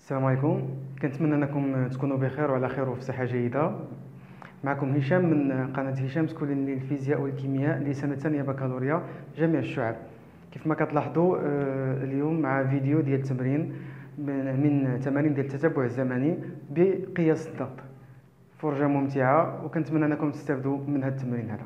السلام عليكم. كنتمنى انكم تكونوا بخير وعلى خير وفي صحه جيده. معكم هشام من قناه هشام سكولين للفيزياء والكيمياء لسنه ثانيه بكالوريا جميع الشعب. كيف ما كتلاحظوا اليوم مع فيديو ديال التمرين من تمارين ديال التتبع الزمني بقياس الضغط. فرجه ممتعه وكنتمنى انكم تستافدوا من هذا التمرين هذا.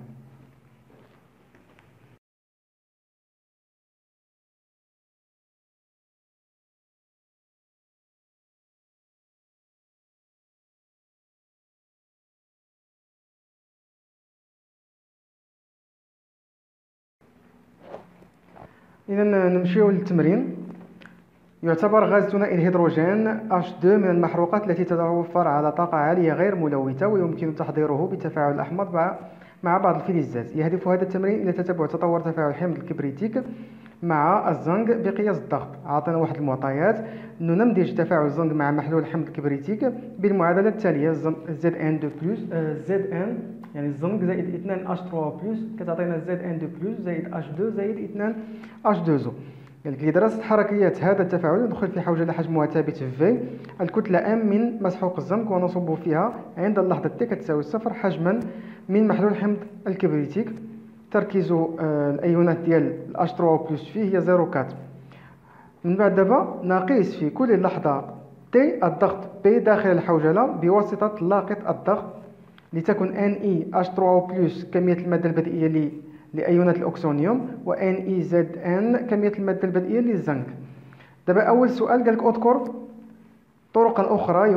إذا نمشيو للتمرين. يعتبر غاز ثنائي الهيدروجين H2 من المحروقات التي تتوفر على طاقة عالية غير ملوثة، ويمكن تحضيره بالتفاعل الأحمر مع بعض الفلزات. يهدف هذا التمرين إلى تتبع تطور تفاعل حمض الكبريتيك مع الزنك بقياس الضغط. عطينا واحد المعطيات أنه نمدج تفاعل الزنك مع محلول حمض الكبريتيك بالمعادلة التالية: Zn2+Zn يعني الزنك زائد 2H3+ كتعطينا Zn2+ زائد H2 زائد 2H2O. قالك لدراسة حركيات هذا التفاعل ندخل في حوجة لحجمها ثابت V الكتلة M من مسحوق الزنك، ونصب فيها عند اللحظة T كتساوي 0 حجما من محلول حمض الكبريتيك. تركيز الأيونات ديال H3+ فيه هي 0.4. من بعد دابا نقيس في كل لحظة T الضغط P داخل الحوجلة بواسطة لاقط الضغط لتكن NeH3+ كمية المادة البدئية لأيونات الأكسونيوم و NeZn كمية المادة البدئية للزنك. دابا أول سؤال قالك أذكر طرقا أخرى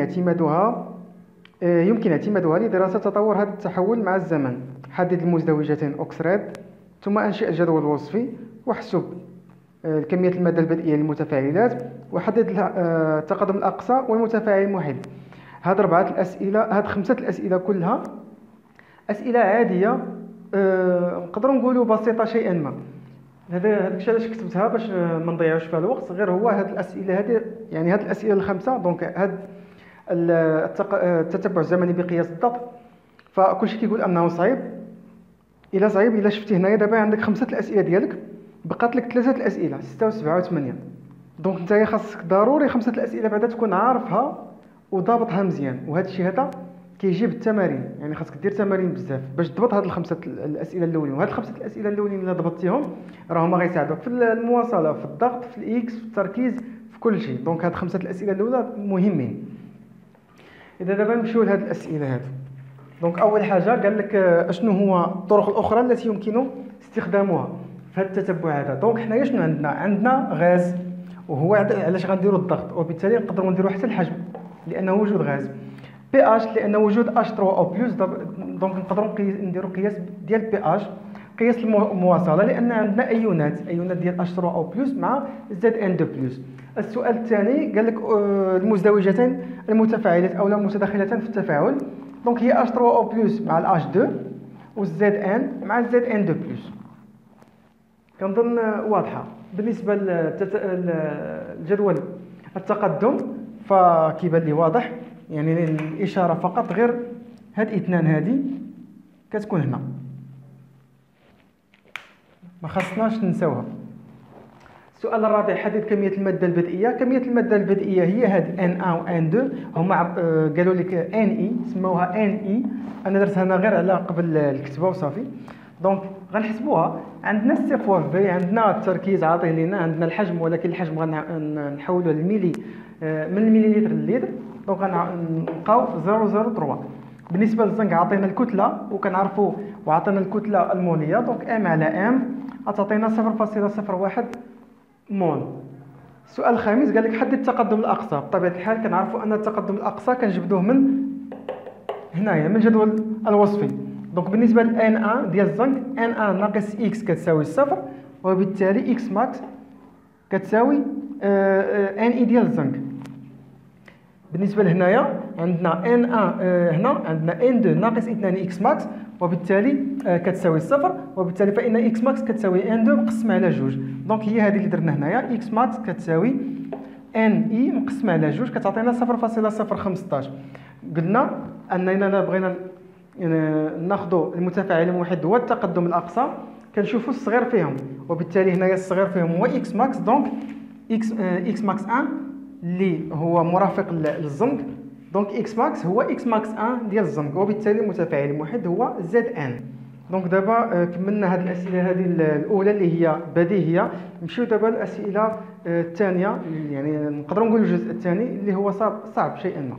يمكن اعتمادها لدراسة تطور هذا التحول مع الزمن. حدد المزدوجتين أكسريد، ثم أنشئ جدول وصفي، واحسب كمية المادة البدئية للمتفاعلات، وحدد التقدم الأقصى والمتفاعل المحيط. هاد 5 الأسئلة كلها أسئلة عادية، نقدروا نقولوا بسيطة شيئا ما. هذاك الشيء علاش كتبتها باش ما نضيعوش فيها الوقت. غير هو هاد الأسئلة هذه، يعني هاد الأسئلة الخمسة، دونك هاد التتبع الزمني بقياس الضغط، فكلشي كيقول أنه صعيب. إلا شفتي هنايا دابا عندك 5 الأسئلة ديالك، بقات لك 3 الأسئلة 6 و7 و8. دونك نتايا خاصك ضروري 5 الأسئلة بعدا تكون عارفها وضابطها مزيان. وهذا الشيء هذا كيجي بالتمارين، يعني خاصك دير تمارين بزاف باش تضبط هاد ال5 الأسئلة الأولين. وهاد ال5 الأسئلة الأولين إلا ضبطتيهم راهما غيساعدوك في المواصلة، في الضغط، في الإكس، في التركيز، في كل شيء. دونك هاد 5 الأسئلة الأولى مهمين. إذا دابا نمشيو لهاد الأسئلة هادو. دونك أول حاجة قال لك أشنو هو الطرق الأخرى التي يمكن استخدامها في هذا التتبع هذا. دونك حنايا شنو عندنا غاز، وهو علاش غنديروا الضغط، وبالتالي نقدروا نديروا حتى الحجم لأنه وجود غاز. pH لأنه وجود H3O+، دونك نقدروا نديروا قياس ديال pH. قياس المواصلة لأن عندنا أيونات ديال H3O+ مع Zn2+. السؤال الثاني قال لك المزدوجتين المتفاعلات أو المتداخلتان في التفاعل، دونك هي H3O+ مع ال H2 و Zn مع Zn2+. كنظن واضحة. بالنسبة للجدول التقدم فكيبان لي واضح، يعني الإشارة فقط غير هاد اثنان هادي كتكون هنا، ما خصناش ننساوها. السؤال الرابع: حدد كمية المادة البدئية. كمية المادة البدئية هي هاد Na و N2. هما قالوا لك Ne، سموها Ne. أنا درتها أنا غير على قبل الكتابة وصافي. دونك غنحسبوها. عندنا السي فوا في، عندنا التركيز عاطيه لينا، عندنا الحجم، ولكن الحجم غنحولوه للميلي من المليلتر لللتر. دونك غنلقاو 0.03. بالنسبة للزنك عطينا الكتلة وكنعرفوا، وعطينا الكتلة المولية، دونك M على M غتعطينا 0.01 مول. السؤال الخامس قال لك حدد التقدم الأقصى. بطبيعة الحال كنعرفوا أن التقدم الأقصى كنجبدوه من هنايا من الجدول الوصفي. دونك بالنسبة ل Na ديال الزنك، Na ناقص X كتساوي 0، وبالتالي X ماكس كتساوي Ne ديال الزنك. بالنسبة لهنايا عندنا Na هنا عندنا N2 ناقص 2 X ماكس، وبالتالي كتساوي 0، وبالتالي فإن X ماكس كتساوي N2 مقسم على 2. دونك هي هذه اللي درنا هنايا. X ماكس كتساوي Ne مقسم على 2 كتعطينا 0.015. قلنا أننا إلا بغينا ناخذوا المتفاعل الموحد هو التقدم الأقصى كنشوفوا الصغير فيهم، وبالتالي هنايا الصغير فيهم هو X ماكس. دونك X ماكس 1 اللي هو مرافق للزنق، دونك اكس ماكس هو اكس ماكس 1 ديال الزنق، وبالتالي المتفاعل الموحد هو زد ان. دونك دابا كملنا هاد الاسئله هذه الاولى اللي هي بديهيه. نمشيو دابا للاسئله الثانيه، يعني نقدروا نقولوا الجزء الثاني اللي هو صعب شيئا ما.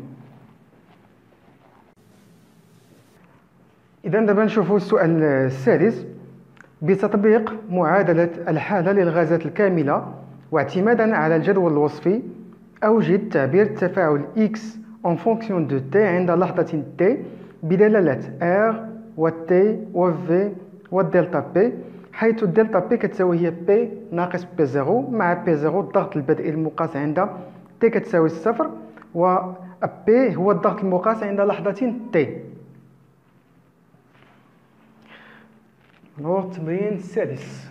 اذا دابا نشوفوا السؤال السادس. بتطبيق معادله الحاله للغازات الكامله واعتمادا على الجدول الوصفي، اوجد تعبير التفاعل x en fonction de t عند لحظه t بدلاله r و t و v و دلتا p، حيث الدلتا p كتساوي هي p ناقص p0 مع p0 الضغط البدئي المقاس عند t كتساوي 0، و p هو الضغط المقاس عند لحظة t. التمرين السادس.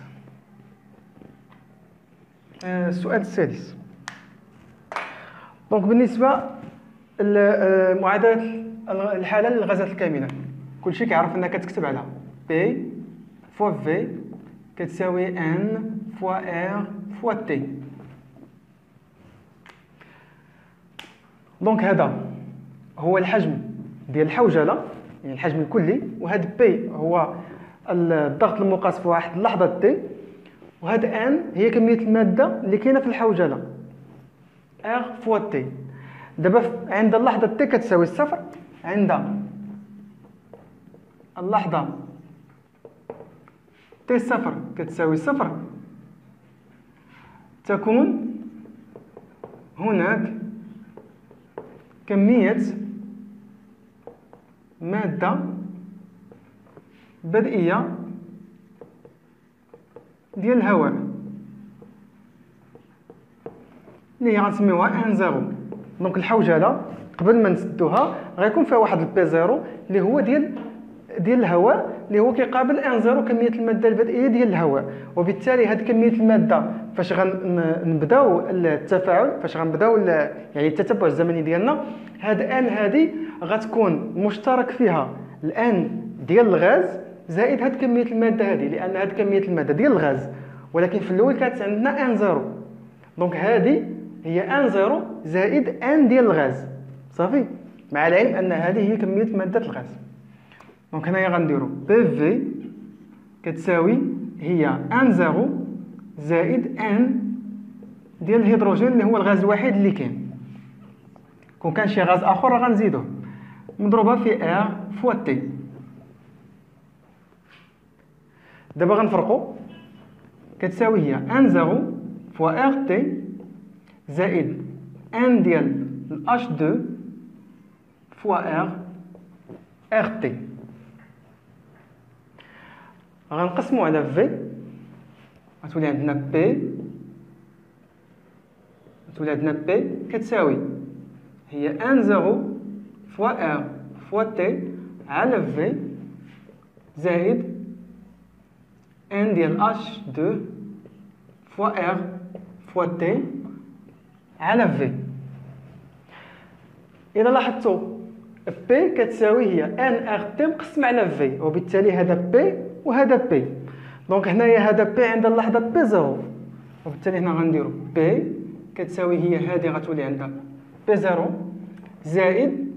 السؤال السادس. دونك بالنسبة لمعادلة الحالة للغازات الكاملة، كلشي كيعرف انك تكتب على P فوا V كتساوي N فوا R فوا T. دونك هذا هو الحجم ديال الحوجلة، يعني الحجم الكلي، وهذا P هو الضغط المقاس في واحد اللحظة T، وهذا N هي كمية المادة اللي كاينة في الحوجلة R فوا T. دابا عند اللحظة T كتساوي 0، عند اللحظة T0 كتساوي 0، تكون هناك كمية مادة بدئية ديال الهواء اللي هي غنسميوها N0. دونك الحوجلة قبل ما نسدوها غيكون فيها واحد البي زيرو اللي هو ديال الهواء، اللي هو كيقابل N0 كمية المادة البدئية ديال الهواء. وبالتالي هاد كمية المادة فاش غنبداو التفاعل، فاش غنبداو يعني التتبع الزمني ديالنا، هاد N هادي غتكون مشترك فيها الان ديال الغاز زائد هاد كمية المادة هادي، لأن هاد كمية المادة ديال الغاز، ولكن في الأول كانت عندنا N0. دونك هادي هي N0 زائد N ديال الغاز، صافي، مع العلم أن هذه هي كمية مادة الغاز. دونك هنايا غنديرو PV كتساوي هي N0 زائد N ديال الهيدروجين اللي هو الغاز الوحيد اللي كاين. كون كان شي غاز آخر راه غنزيدوه، مضروبة في R فوا T. دابا غنفرقو، كتساوي هي N0 فوا RT زائد N ديال H2 فوا RT. غنقسمو على V، غتولي عندنا P، غتولي عندنا P كتساوي هي N0 فوا R فوا T على V زائد N ديال H2 فوا R فوا T على V. إذا لاحظتوا P كتساوي هي NRT مقسم على V، وبالتالي هذا P وهذا P. دونك هنايا هذا P عند اللحظة P0، وبالتالي هنا غنديرو P كتساوي هي هذه غتولي عندها P0 زائد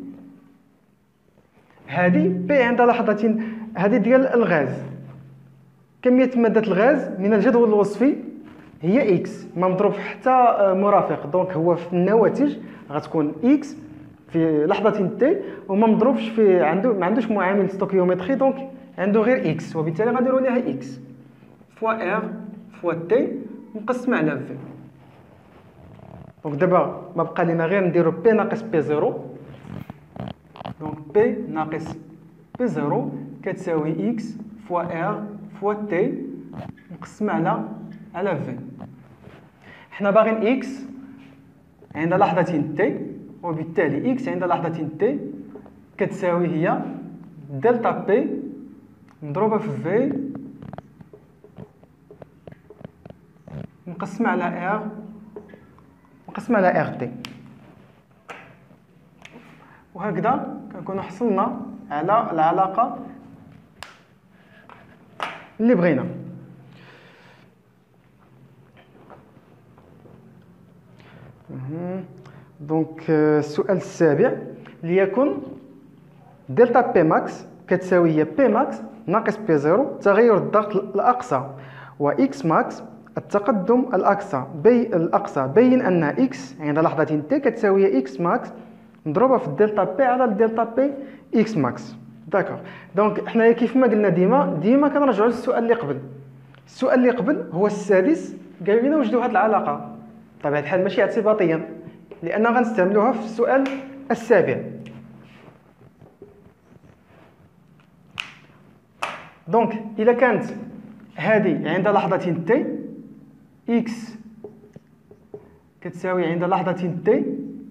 هذه P عند لحظة هذه ديال الغاز. كمية مادة الغاز من الجدول الوصفي هي X، ما مضروب في حتى مرافق، دونك هو في النواتج غتكون X في لحظة T، وما مضروبش في ما عندوش معامل ستوكيومتري، دونك عنده غير X، وبالتالي غنديروا ليها X فوا R فوا T مقسم على V. دونك دابا ما بقى لنا غير نديرو P ناقص P0. دونك P ناقص P0 كتساوي X فوا R فوا T مقسم على V. حنا باغين X عند لحظة T، وبالتالي X عند لحظة T كتساوي هي دلتا P مضروبة في V مقسم على R مقسم على RT. وهكذا كنكونوا حصلنا على العلاقة اللي بغينا. دونك السؤال السابع، ليكن دلتا بي ماكس كتساوي هي بي ماكس ناقص بي زيرو تغير الضغط الأقصى، و إكس ماكس التقدم الأقصى بين أن إكس عند لحظة تي كتساوي هي إكس ماكس مضروبة في الدلتا بي على الدلتا بي إكس ماكس. داكوغ. دونك حنايا كيف ما قلنا ديما كنرجعوا للسؤال اللي قبل. السؤال اللي قبل هو السادس، قالوا لنا وجدوا هذه العلاقة. بطبيعة الحال ماشي اعتباطيا، لأن غنستعملوها في السؤال السابع. دونك إلا كانت هذه عند لحظة تي إكس كتساوي عند لحظة تي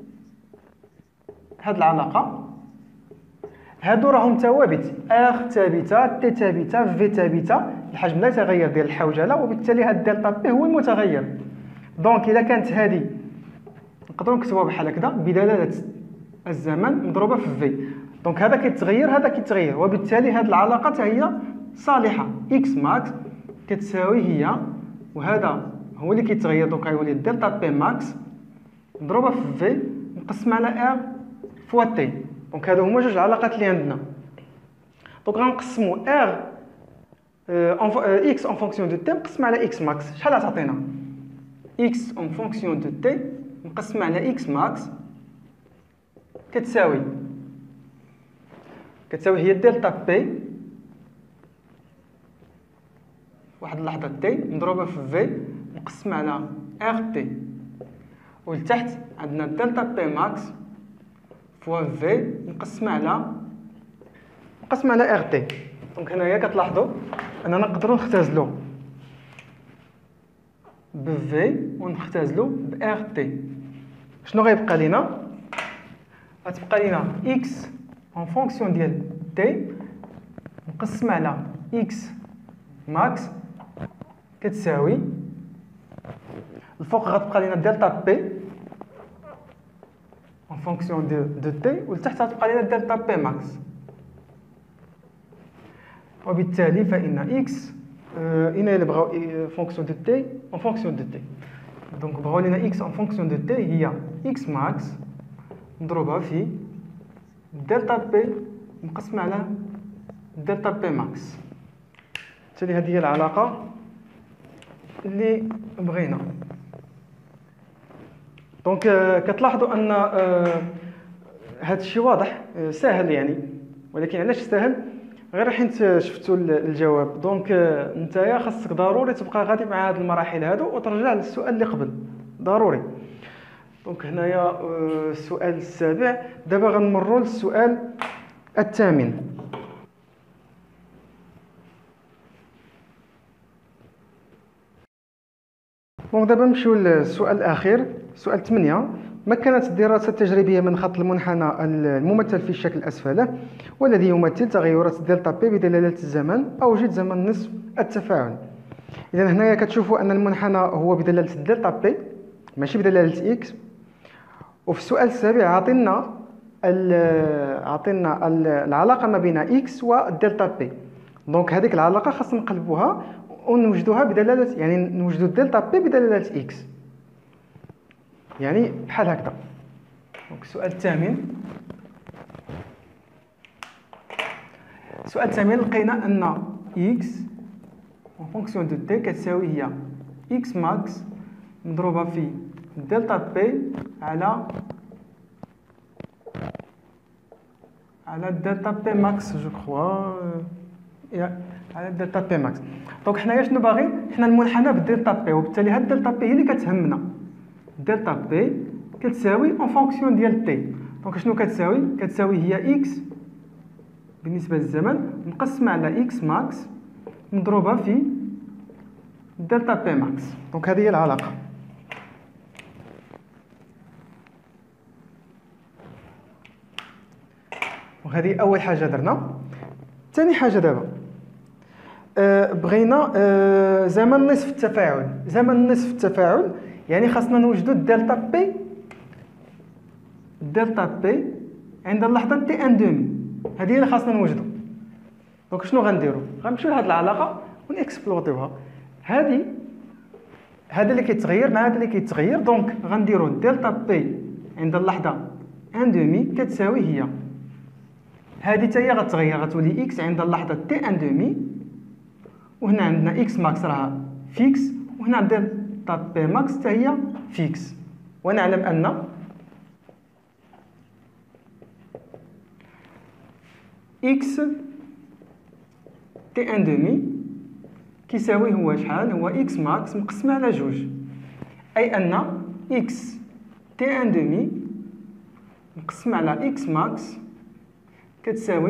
هذه العلاقة، هادو راهم ثوابت، ار ثابتة، تي ثابتة، في ثابتة، الحجم لا يتغير ديال الحوجلة، وبالتالي هاد دلتا بي هو المتغير. دونك إلا كانت هذه نقدروا نكتبوها بحال هكذا بدلالة الزمن مضروبة في في. دونك هذا كيتغير هذا كيتغير، وبالتالي هذه العلاقة حتى هي صالحة. إكس ماكس كتساوي هي، وهذا هو اللي كيتغير، دونك غيولي دلتا بي ماكس مضروبة في في مقسمة على ار فوا تي. دونك هادو هما جوج العلاقات اللي عندنا. دونك غنقسمو ار اكس اون فونكسيون دو تي مقسمة على اكس ماكس. شحال غتعطينا؟ اكس اون فونكسيون دو تي مقسمة على اكس ماكس كتساوي هي دلتا بي واحد اللحظة تي مضروبة في في مقسمة على ار تي، ولتحت عندنا دلتا بي ماكس فوا في مقسمة على ار تي. دونك هنايا كتلاحظوا اننا نقدروا نختزلوا ب في ونختزلوا ب ار تي. شنو غيبقى لينا؟ غتبقى لينا اكس اون فونكسيون ديال تي مقسمة على اكس ماكس كتساوي الفوق غتبقى لينا دلتا بي en fonction de t، والتحت غتبقى لنا دلتا بي ماكس. وبالتالي فإن x إنا بغاو فونكسيون دو t en fonction de t، دونك بغاو لنا x en fonction de t هي x ماكس مضروبة في دلتا بي مقسمة على دلتا بي ماكس. بالتالي هذه هي العلاقة اللي بغينا. دونك كتلاحظوا ان هذا الشيء واضح سهل يعني، ولكن علاش سهل؟ غير حيت شفتوا الجواب. دونك نتايا خاصك ضروري تبقى غادي مع هاد المراحل هادو وترجع للسؤال اللي قبل ضروري. دونك هنايا السؤال السابع. دابا غنمروا للسؤال الثامن. دونك دابا نمشيو للسؤال الاخير، سؤال 8. مكنت الدراسة التجريبية من خط المنحنى الممثل في الشكل الأسفل والذي يمثل تغيرات دلتا بي بدلالة الزمن، أوجد زمن نصف التفاعل. إذا هنايا كتشوفوا أن المنحنى هو بدلالة دلتا بي ماشي بدلالة إكس. وفي السؤال السابع عطينا العلاقة ما بين إكس والدلتا بي. دونك هذيك العلاقة خاصنا نقلبوها ونوجدوها بدلالة، يعني نوجدو الدلتا بي بدلالة إكس، يعني بحال هكذا. دونك السؤال الثامن. السؤال الثامن لقينا ان x اون فونكسيون دو تي كتساوي هي x ماكس مضروبه في دلتا بي على دلتا بي ماكس جو كخوا، على دلتا بي ماكس. دونك حنايا شنو باغي؟ حنا المنحنى بالدلتا بي، وبالتالي هاد دلتا بي هي اللي كتهمنا. دلتا بي كتساوي اون فونكسيون ديال تي. دونك شنو كتساوي هي اكس بالنسبه للزمن مقسمه على اكس ماكس مضروبه في دلتا بي ماكس. دونك هذه هي العلاقه. وهذه اول حاجه درنا. ثاني حاجه دابا بغينا زمن نصف التفاعل. زمن نصف التفاعل يعني خاصنا نوجدوا الدلتا بي عند اللحظه تي ان دومي، هذه اللي خاصنا نوجدوا. دونك شنو غنديروا؟ غنمشيو لهاد العلاقه ونكسبلوطيوها. هذا اللي كيتغير مع هذا اللي كيتغير، دونك غنديروا دلتا بي عند اللحظة ان دومي كتساوي هي هذه حتى هي غتغير، غتولي اكس عند اللحظة تي ان دومي، وهنا عندنا اكس ماكس راها فيكس، وهنا دلتا بي ماكس حتى هي فيكس. ونعلم ان اكس تي ان دومي كيساوي هو شحال؟ هو اكس ماكس مقسمة على جوج، اي ان اكس تي ان دومي مقسم على اكس ماكس كتساوي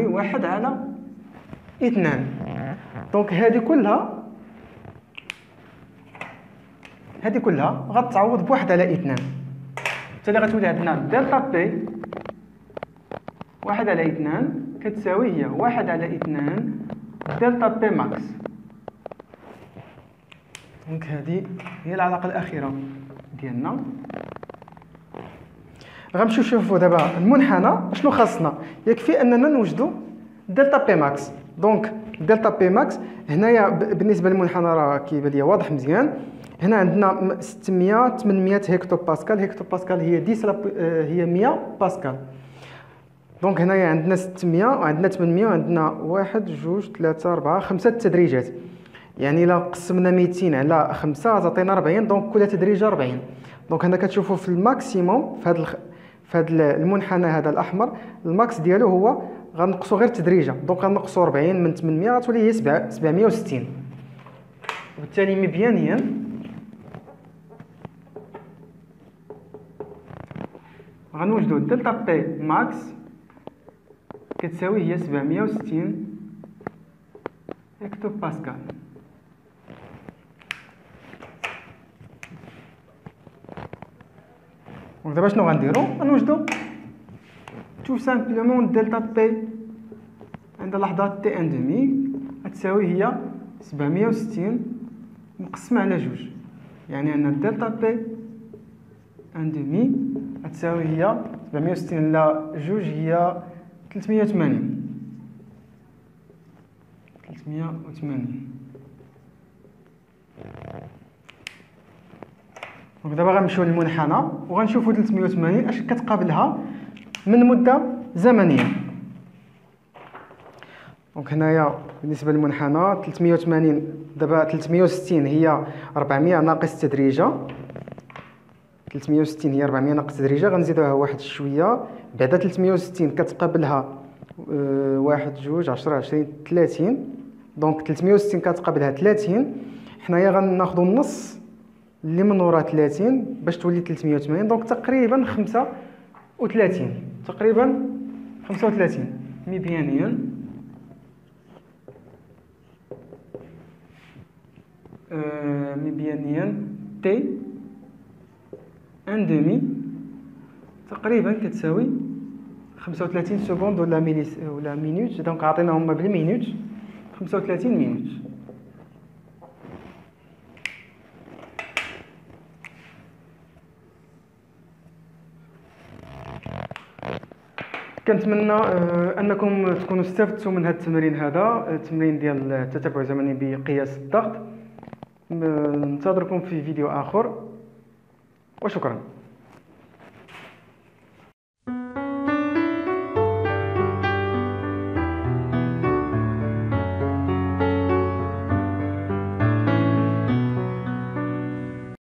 1/2. دونك هذه كلها غتعوض ب1/2، حتى اللي غتولي عندنا دلتا بي 1/2 كتساوي هي 1/2 دلتا بي ماكس. دونك هذه هي العلاقة الأخيرة ديالنا. غنمشيو نشوفوا دابا المنحنى شنو خاصنا. يكفي اننا نوجدوا دلتا بي ماكس. دونك دلتا بي ماكس هنايا بالنسبه للمنحنى راه كيبان ليا واضح مزيان. هنا عندنا 600 800 هيكتو باسكال. هيكتو باسكال هي 10 هي 100 باسكال. دونك هنايا عندنا 600 وعندنا 800 وعندنا 1 2 3 4 5 تدريجات. يعني الا قسمنا 200 على 5 غتعطينا 40. دونك كل تدريجه 40. دونك هنا كتشوفوا في الماكسيموم في هذا المنحنى هذا الاحمر الماكس ديالو هو غنقصوا غير تدريجه. دونك غنقصوا 40 من 800 غتولي هي 760. وبالتالي مبيانيا غنوجدوا دلتا بي ماكس كتساوي هي 760 هيكتو باسكال. ودابا شنو غنديرو؟ غنوجدو تو سامبلومون دلتا بي عند لحظة تي ان دومي غتساوي هي 760 مقسمة على جوج. يعني أن دلتا بي ان دومي غتساوي هي 760 على جوج هي 380. دابا غنمشيو للمنحنى وغنشوفوا 380 اش كتقابلها من مده زمنيه. دونك هنايا بالنسبه للمنحنى 380 دابا 360 هي 400 ناقص تدريجه. 360 هي 400 ناقص تدريجه. غنزيدوها واحد شويه بعدا 360 كتقابلها 1 2 10 20 30. دونك 360 كتقابلها 30. حنايا غناخذوا النص اللي من ورا 30 باش تولي 380. دونك تقريبا 35 مبيانيا تي ان دومي تقريبا كتساوي 35 سكوند ولا مينوت. دونك عطيناهم بالمينوت 35 مينوت. كنتمنى انكم تكونوا استفدتوا من هذا التمرين. هذا التمرين ديال التتبع الزمني بقياس الضغط. ننتظركم في فيديو اخر وشكرا.